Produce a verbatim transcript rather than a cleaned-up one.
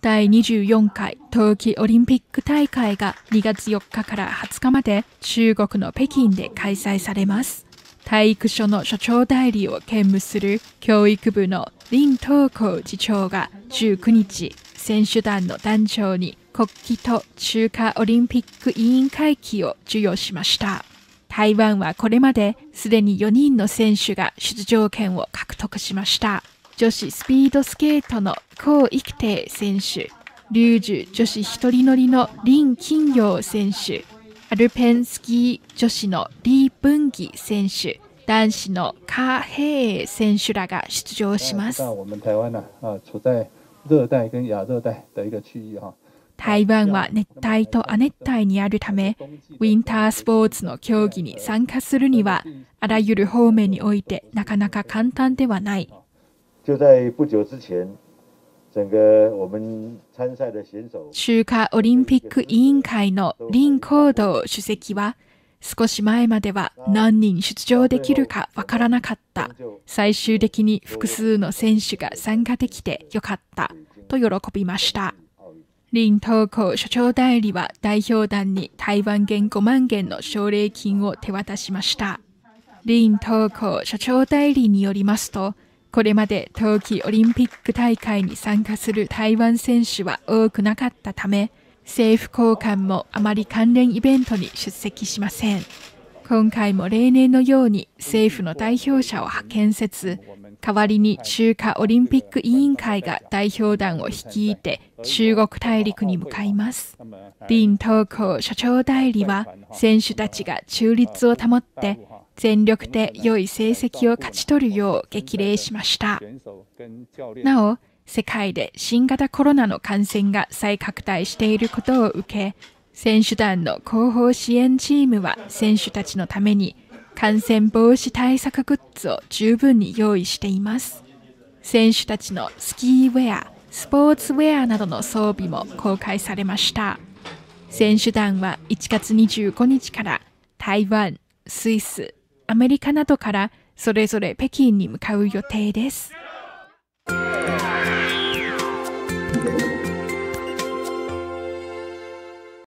第にじゅうよんかい冬季オリンピック大会がにがつよっかからはつかまで中国の北京で開催されます。体育所の所長代理を兼務する教育部の林東光次長がじゅうくにち、選手団の団長に国旗と中華オリンピック委員会旗を授与しました。台湾はこれまですでによにんの選手が出場権を獲得しました。女子スピードスケートの高育定選手、リュージュ女子一人乗りの林金陽選手、アルペンスキー女子のリー・ブンギ選手、男子のカ・ヘイ選手らが出場します。台湾は熱帯と亜熱帯にあるため、ウィンタースポーツの競技に参加するには、あらゆる方面においてなかなか簡単ではない。中華オリンピック委員会の林光道主席は、少し前までは何人出場できるかわからなかった。最終的に複数の選手が参加できてよかったと喜びました。林東光所長代理は代表団に台湾元ごまんげんの奨励金を手渡しました。林東光所長代理によりますと、これまで冬季オリンピック大会に参加する台湾選手は多くなかったため、政府高官もあまり関連イベントに出席しません。今回も例年のように政府の代表者を派遣せず、代わりに中華オリンピック委員会が代表団を率いて中国大陸に向かいます。林東光所長代理は選手たちが中立を保って全力で良い成績を勝ち取るよう激励しました。なお、世界で新型コロナの感染が再拡大していることを受け、選手団の広報支援チームは選手たちのために感染防止対策グッズを十分に用意しています。選手たちのスキーウェア、スポーツウェアなどの装備も公開されました。選手団はいちがつにじゅうごにちから台湾、スイス、アメリカなどからそれぞれ北京に向かう予定です。